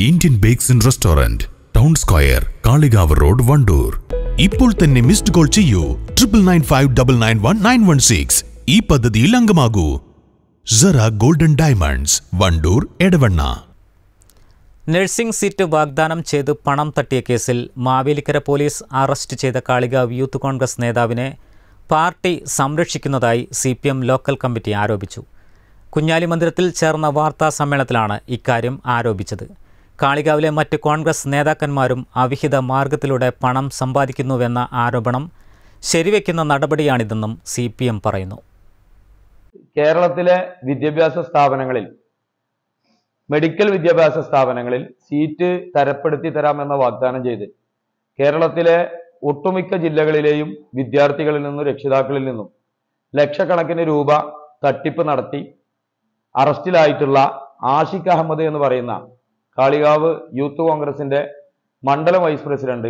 Indian bakes and restaurant, town square, Kalikavu road, Wandoor. ഇപ്പോൾ തന്നെ missed call ചെയ്യൂ 9995991916. ഈ പദ്ധതിയിൽ അംഗമാകൂ. Zara golden diamonds, Wandoor, Edavanna. Nursing seat വാഗ്ദാനം ചെയ്ത് പണം തട്ടിയ കേസിൽ മാവേലിക്കര പോലീസ് അറസ്റ്റ് ചെയ്ത കാളികാവ് യൂത്ത് കോൺഗ്രസ് നേതാവിനെ പാർട്ടി സംരക്ഷിക്കുന്നതായി CPM ലോക്കൽ കമ്മിറ്റി ആരോപിച്ചു. കുഞ്ഞാലി മന്ദിരത്തിൽ ചേർന്ന വാർത്താ സമ്മേളനത്തിലാണ് ഇക്കാര്യം ആരോപിച്ചത്. കാളികാവിലെ മറ്റ് കോൺഗ്രസ് നേതാക്കന്മാരും അവിഹിത മാർഗത്തിലൂടെ പണം സമ്പാദിക്കുന്നുവെന്ന ആരോപണം ശരിവെക്കുന്ന നടപടിയാണിതെന്നും CPM പറയുന്നു. കേരളത്തിലെ വിദ്യാഭ്യാസ സ്ഥാപനങ്ങളിൽ, മെഡിക്കൽ വിദ്യാഭ്യാസ സ്ഥാപനങ്ങളിൽ സീറ്റ് തരപ്പെടുത്തി തരാമെന്ന വാഗ്ദാനം ചെയ്ത് കേരളത്തിലെ ഒട്ടുമിക്ക ജില്ലകളിലെയും വിദ്യാർത്ഥികളിൽ നിന്നും രക്ഷിതാക്കളിൽ നിന്നും ലക്ഷക്കണക്കിന് രൂപ തട്ടിപ്പ് നടത്തി അറസ്റ്റിലായിട്ടുള്ള ആഷിഖ് അഹമ്മദ് എന്ന് പറയുന്ന കാളികാവ് യൂത്ത് കോൺഗ്രസിന്റെ മണ്ഡലം വൈസ് പ്രസിഡന്റ്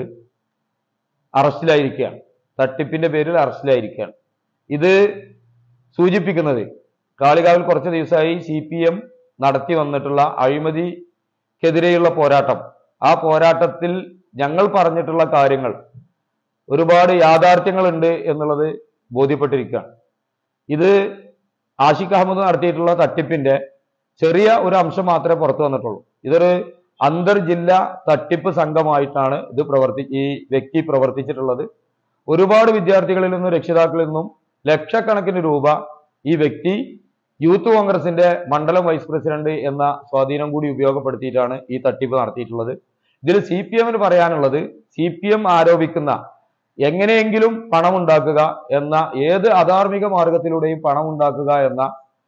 അറസ്റ്റിലായിരിക്കുകയാണ്. തട്ടിപ്പിന്റെ പേരിൽ അറസ്റ്റിലായിരിക്കുകയാണ്. ഇത് സൂചിപ്പിക്കുന്നത് കാളികാവിൽ കുറച്ച് ദിവസമായി CPM നടത്തി വന്നിട്ടുള്ള അഴിമതിക്കെതിരെയുള്ള പോരാട്ടം, ആ പോരാട്ടത്തിൽ ഞങ്ങൾ പറഞ്ഞിട്ടുള്ള കാര്യങ്ങൾ ഒരുപാട് യാഥാർത്ഥ്യങ്ങളുണ്ട് എന്നുള്ളത് ബോധ്യപ്പെട്ടിരിക്കുകയാണ്. ഇത് ആഷിഖ് അഹമ്മദ് നടത്തിയിട്ടുള്ള തട്ടിപ്പിന്റെ ചെറിയ ഒരു അംശം മാത്രമേ പുറത്തു വന്നിട്ടുള്ളൂ. ഇതൊരു അന്തർജില്ലാ തട്ടിപ്പ് സംഘമായിട്ടാണ് ഈ വ്യക്തി പ്രവർത്തിച്ചിട്ടുള്ളത്. ഒരുപാട് വിദ്യാർത്ഥികളിൽ നിന്നും രക്ഷിതാക്കളിൽ നിന്നും ലക്ഷക്കണക്കിന് രൂപ ഈ വ്യക്തി യൂത്ത് കോൺഗ്രസിന്റെ മണ്ഡലം വൈസ് പ്രസിഡന്റ് എന്ന സ്വാധീനം കൂടി ഉപയോഗപ്പെടുത്തിയിട്ടാണ് ഈ തട്ടിപ്പ് നടത്തിയിട്ടുള്ളത്. ഇതിൽ CPMന് പറയാനുള്ളത്, CPM ആരോപിക്കുന്ന എങ്ങനെയെങ്കിലും പണമുണ്ടാക്കുക എന്ന, ഏത് അധാർമിക മാർഗത്തിലൂടെയും പണമുണ്ടാക്കുക എന്ന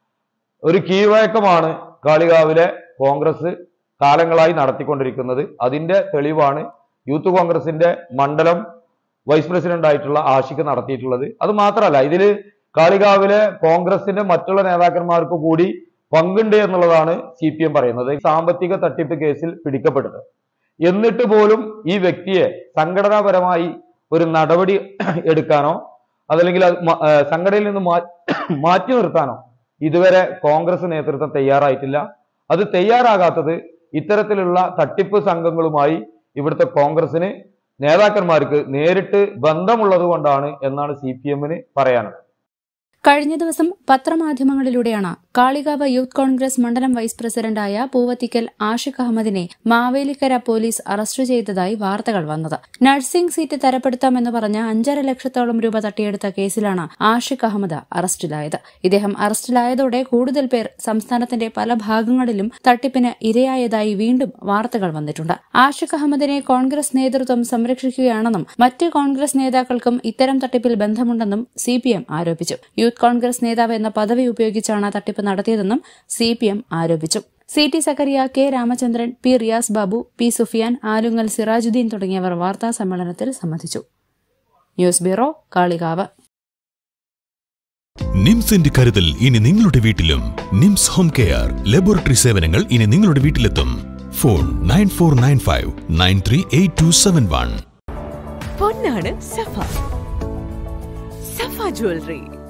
ഒരു കീഴ്വഴക്കമാണ് കാളികാവിലെ കോൺഗ്രസ് കാലങ്ങളായി നടത്തിക്കൊണ്ടിരിക്കുന്നത്. അതിന്റെ തെളിവാണ് യൂത്ത് കോൺഗ്രസിന്റെ മണ്ഡലം വൈസ് പ്രസിഡന്റ് ആയിട്ടുള്ള ആഷിഖ് നടത്തിയിട്ടുള്ളത്. അത് മാത്രമല്ല, ഇതിൽ കാളികാവിലെ കോൺഗ്രസിന്റെ മറ്റുള്ള നേതാക്കന്മാർക്ക് കൂടി പങ്കുണ്ട് എന്നുള്ളതാണ് CPM പറയുന്നത്. സാമ്പത്തിക തട്ടിപ്പ് കേസിൽ പിടിക്കപ്പെട്ടത്. എന്നിട്ട് പോലും ഈ വ്യക്തിയെ സംഘടനാപരമായി ഒരു നടപടി എടുക്കാനോ അതല്ലെങ്കിൽ സംഘടനയിൽ നിന്ന് മാറ്റി നിർത്താനോ ഇതുവരെ കോൺഗ്രസ് നേതൃത്വം തയ്യാറായിട്ടില്ല. അത് തയ്യാറാകാത്തത് ഇത്തരത്തിലുള്ള തട്ടിപ്പ് സംഘങ്ങളുമായി ഇവിടുത്തെ കോൺഗ്രസിന് നേതാക്കന്മാർക്ക് നേരിട്ട് ബന്ധമുള്ളത് കൊണ്ടാണ് എന്നാണ് CPMന് പറയാനുള്ളത്. കഴിഞ്ഞ ദിവസം പത്രമാധ്യമങ്ങളിലൂടെയാണ് കാളികാവ് യൂത്ത് കോൺഗ്രസ് മണ്ഡലം വൈസ് പ്രസിഡന്റായ പൂവത്തിക്കൽ ആഷിഖ് അഹമ്മദിനെ മാവേലിക്കര പോലീസ് അറസ്റ്റ് ചെയ്തതായി വാർത്തകൾ വന്നത്. നഴ്സിംഗ് സീറ്റ് തരപ്പെടുത്താമെന്ന് പറഞ്ഞ് 5.5 ലക്ഷത്തോളം രൂപ തട്ടിയെടുത്ത കേസിലാണ് ആഷിഖ് അഹമ്മദ് അറസ്റ്റിലായത്. ഇദ്ദേഹം അറസ്റ്റിലായതോടെ കൂടുതൽ പേർ സംസ്ഥാനത്തിന്റെ പല ഭാഗങ്ങളിലും തട്ടിപ്പിന് ഇരയായതായി വീണ്ടും വാർത്തകൾ വന്നിട്ടുണ്ട്. ആഷിഖ് അഹമ്മദിനെ കോൺഗ്രസ് നേതൃത്വം സംരക്ഷിക്കുകയാണെന്നും മറ്റ് കോൺഗ്രസ് നേതാക്കൾക്കും ഇത്തരം തട്ടിപ്പിൽ ബന്ധമുണ്ടെന്നും CPM ആരോപിച്ചു. യൂത്ത് കോൺഗ്രസ് നേതാവ് എന്ന പദവി ഉപയോഗിച്ചാണ് തട്ടിപ്പ് നടത്തിയതെന്നും CPM ആരോപിച്ചു. CT Zacharia, K Ramachandran, P Riyas Babu, P Sufyan, Alungal Sirajuddin തുടങ്ങിയവർ വാർത്താ സമ്മേളനത്തിൽ സംബന്ധിച്ചു. News bureau, Kalikavu. നിംസിന്റെ കരുതൽ ഇനി നിങ്ങളുടെ വീട്ടിലും. നിംസ് ഹോം കെയർ ലബോറട്ടറി സേവനങ്ങൾ ഇനി നിങ്ങളുടെ വീട്ടിലെത്തും. ഫോൺ 9495938271. പൊന്നാണ് സഫ ജ്വല്ലറി.